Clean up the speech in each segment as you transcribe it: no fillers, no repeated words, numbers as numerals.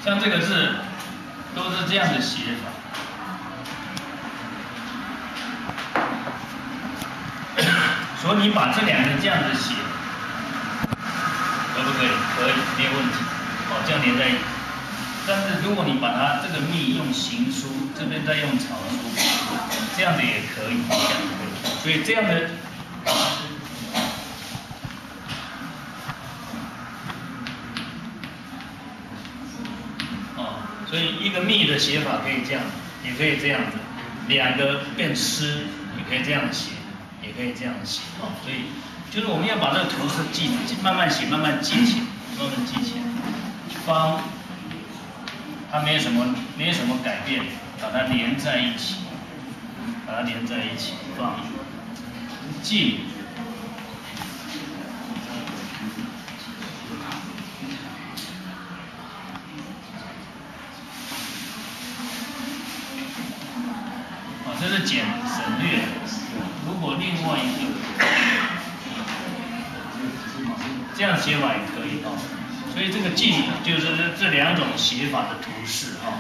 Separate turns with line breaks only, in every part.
像这个字都是这样的写法。所以你把这两个这样子写，可不可以？可以，没有问题。哦，这样连在一起。但是如果你把它这个密用行书，这边再用草书，这样的也可以，这样可以。所以这样的，所以一个密的写法可以这样，也可以这样子，两个变诗，也可以这样写。也可以这样写哦，所以就是我们要把这个图示慢慢写，慢慢记起来，慢慢记起来。方，它没有什么改变，把它连在一起，把它连在一起。方，进，这是省略。如果另外一个这样写法也可以哦，所以这个进就是这两种写法的图示哦。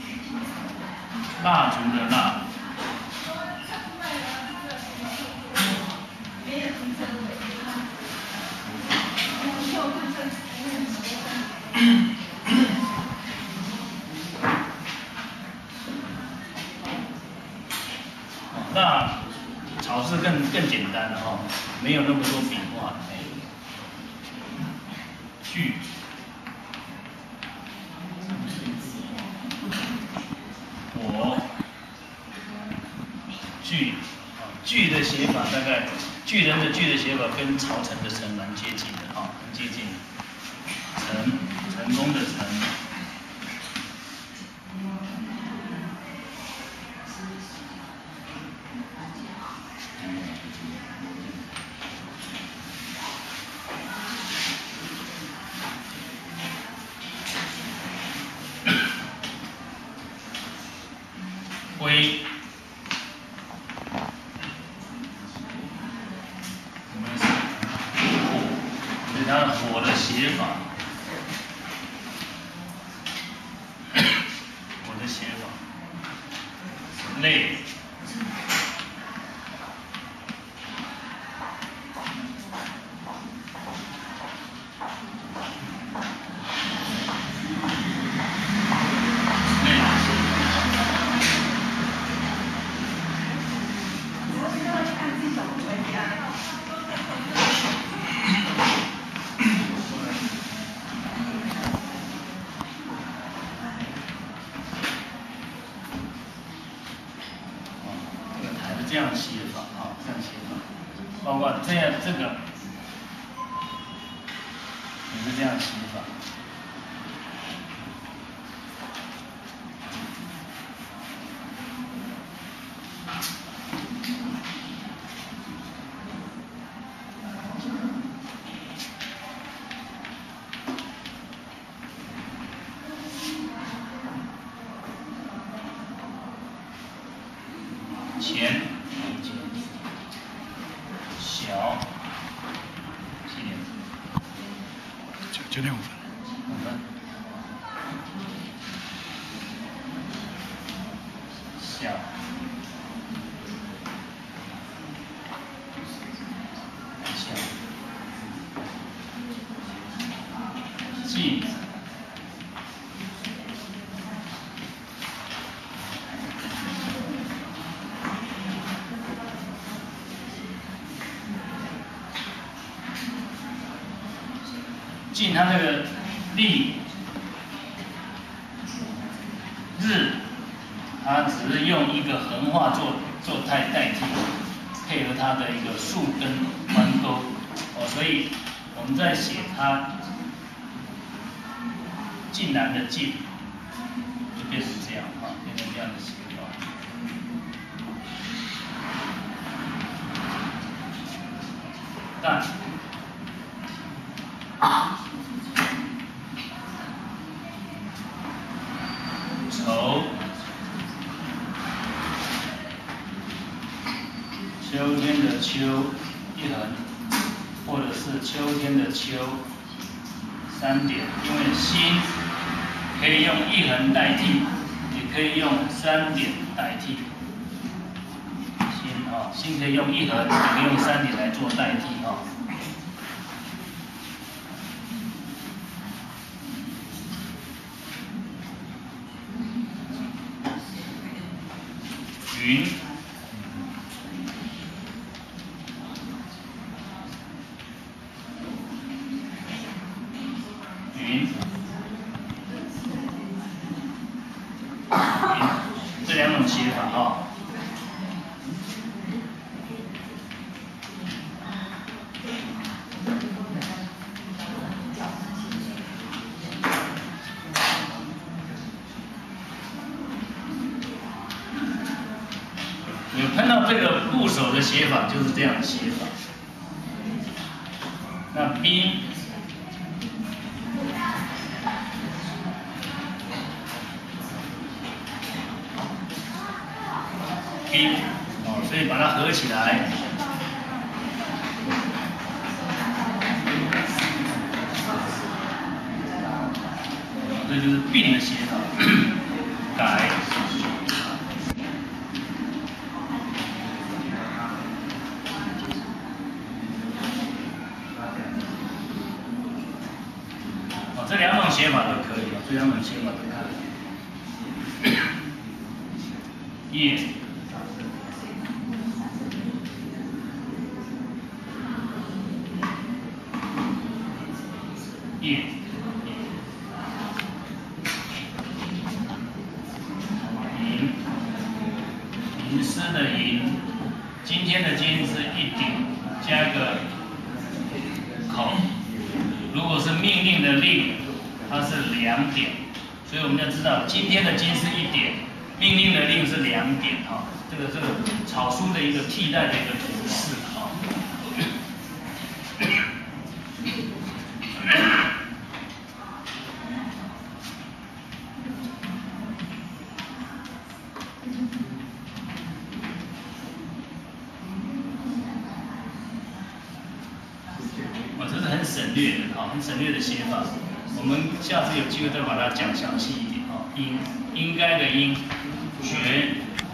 蜡烛的蜡，那草字更简单了哦，没有那么多笔画。句，我，句，句的写法大概，巨人的句的写法跟曹成的成蛮接近的哈，很接近。成功的成。灰，这是它的火的写法，火的写法，泪，这样写法啊，这样写法，包括这样这个也是这样写法。前。小，7点，
9点5分。
5分。小，进，进它那个历日，它只是用一个横画做代替，配合它的一个竖跟弯钩哦，所以我们在写它进来的进，就变成这样啊，变成这样的写法。但愁，秋天的秋一横，或者是秋天的秋3点，因为心可以用一横代替，也可以用3点代替。心可以用一横，也可以用3点来做代替哈。云，云，这2种写法哈。有看到这个部首的写法就是这样的写法。那兵，兵，所以把它合起来，这就是并的写法，改。这2种写法都可以，这2种写法都可以。叶，叶，吟，吟诗的吟，今天的今是一顶加个口。如果是命令的令，它是2点，所以我们要知道今天的今是1点，命令的令是2点哈。这个草书的一个替代的一个图示哈。这是很省略的哈，很省略的写法。我们下次有机会再把它讲详细一点哈。应该的应，学，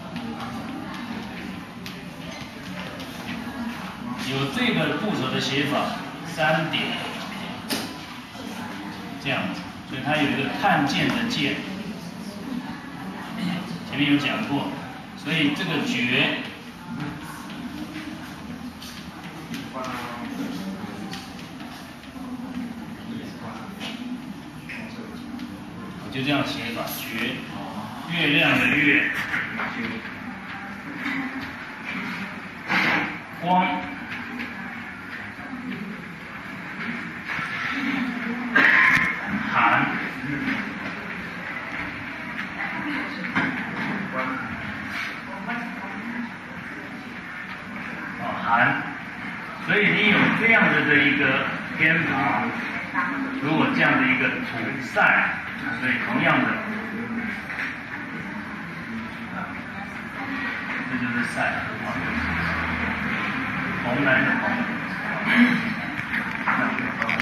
有这个部首的写法，3点，这样子，所以它有一个看见的见，前面有讲过，所以这个觉。就这样写法，觉，月亮的月，光，寒，寒，所以你有这样的一个偏旁，如果这样的一个土塞。所以同样的，这就是塞，红蓝的红。